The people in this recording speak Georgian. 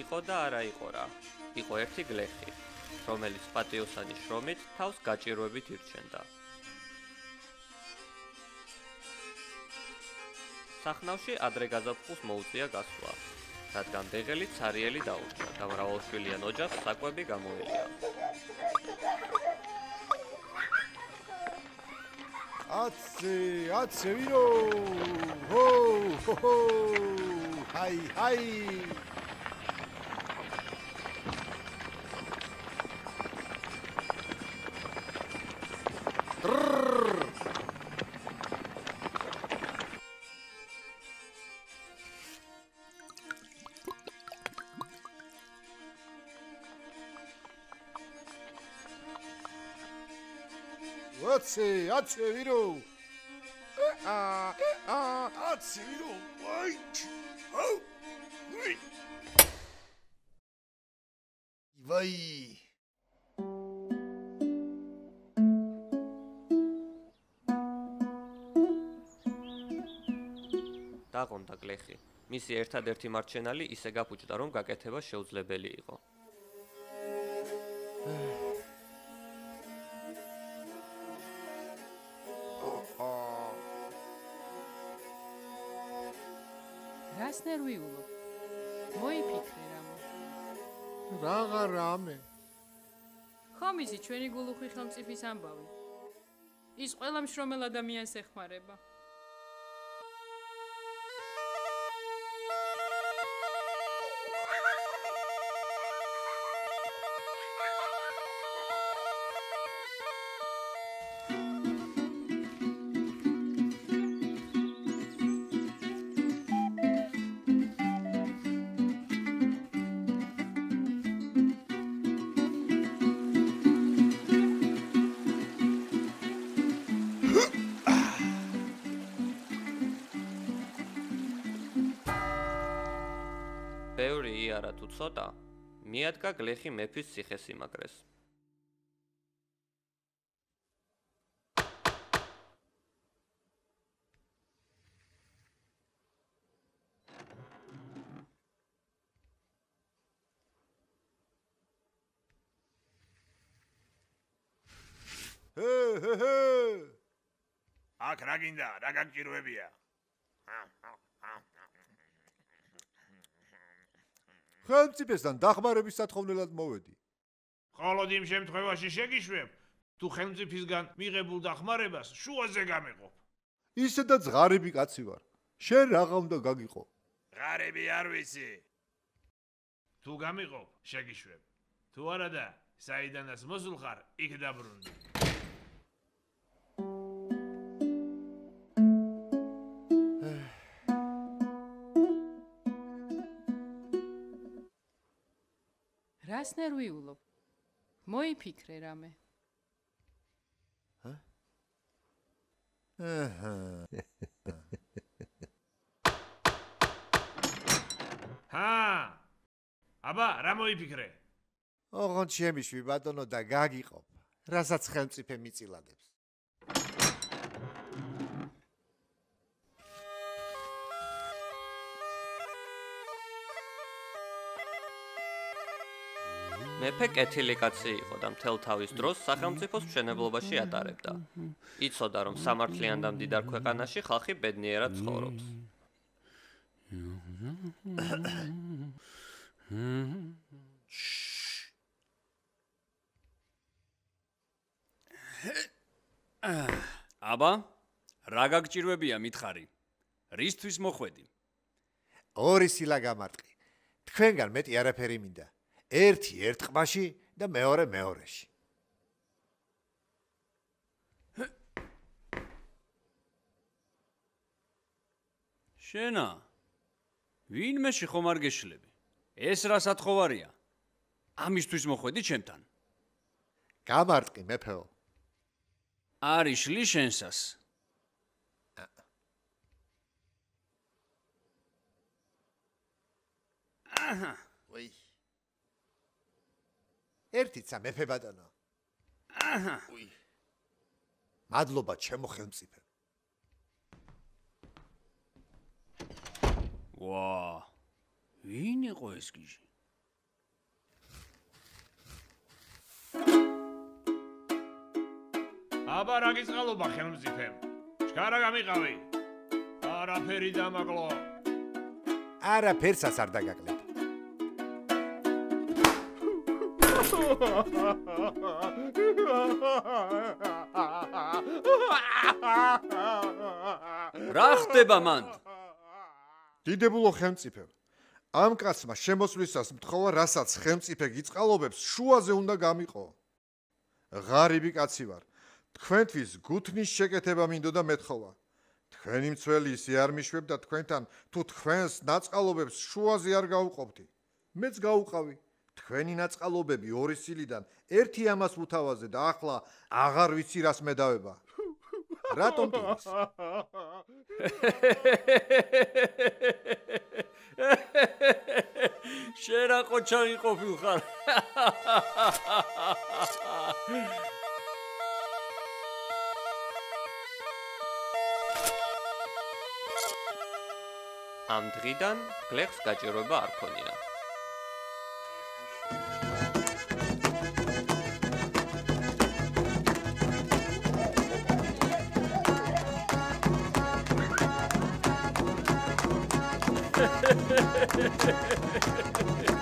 იყო და არა იყო რა. იყო ერთი გლეხი, რომელიც პატიოსანი შრომით თავს გაჭირვებით ირჩენდა. სახნავში ადრე გაზაფხულს მოუწია გასვლა, რადგან ბეღელი ცარიელი დაურჩა და მრავალშვილიან ოჯახს საკვები გამოელია. აცე ვირო! ჰო! ჰაი! აცე ვირო! აცე ვირო! ვაი! დაღონდა გლეხი. მისი ერთადერთი მარჩენალი ისე გაფუჭდა, რომ გაკეთება შეუძლებელი იყო. რას ნერვიულობ? მოიფიქრე რამე. რაღა რამე? ხომ ისი ჩვენი გულუხვი ხელმწიფის ამბავი. ის ყველა მშრომელ ადამიანს ეხმარება. ბევრი იარა თუ ცოტა, მიადგა გლეხი მეფის ციხესიმაგრეს. აქ რა გინდა, რა გაგჭირვებია? ხელმწიფესთან დახმარების სათხოვნელად მოვედი. მხოლოდ იმ შემთხვევაში შეგიშვებ, თუ ხელმწიფისგან მიღებულ დახმარებას შუაზე გამეყოფ. ისედაც ღარიბი კაცი ვარ. შენ რაღა უნდა გაგიყო? ღარიბი არ ვიცი. თუ გამიყოფ, შეგიშვებ. თუ არა და საიდანაც მოსულ ხარ, იქ დაბრუნდი. რას ნერვიულობ? მოიფიქრე რამე. აბა, რა მოიფიქრე? ოღონდ შემიშვი ბატონო და გაგიყობ, რასაც ხელმწიფე მიწილადებს. მეფე კეთილი კაცი იყო და მთელ თავის დროს სახელმწიფოს მშენებლობაში ატარებდა. იცოდა, რომ სამართლიან და მდიდარ ქვეყანაში ხალხი ბედნიერად ცხოვრობს. აბა, რა გაგჭირვებია მითხარი? რისთვის მოხვედი? ორი სილა გამარტყი. თქვენგან მეტი არაფერი მინდა. ერთი ერთყმაში და მეორე მეორეში. შენა, ვინმეში ხომ არ გეშლები? ეს რა სათხოვარია? ამისთვის მოხვედი ჩემთან. გამარტყი მეფეო. არის შლი შენსას. ვაი. ერთიცა მეფე ბატონო. ვაი. მადლობა ჩემო ხელმწიფე. ვა, ვინ იყო ეს გიჟი? აბა რა გიწყალობა ხელმწიფემ? ჩქარა გამიყავი. არაფერი დამაგლო. არაფერსაც არ დაგაკლებ. რა ხდება მანდ? დიდებულო ხელმწიფე, ამ კაცმა შემოსვლისას მთხოვა, რასაც ხელმწიფე გიწყალობებს, შუაზე უნდა გამიყო. ღარიბი კაცი ვარ. თქვენთვის გუთნის შეკეთება მინდოდა მეთხოვა. თქვენი მცველი ისე არ მიშვებ და თქვენთან თუ თქვენს ნაწყალობებს შუაზე არ გავუყოფდი. მეც გავუყავი. თქვენი ნაწყალობები 2 სილიდან 1 ამას უთავაზე და ახლა აღარ ვიცი რას მედავება. რატომ ტირს? შენ რა ყოჩაღი ყოფილხარ? ამ დღიდან გლეხს გაჭირვება არ ქონია. Hehehehe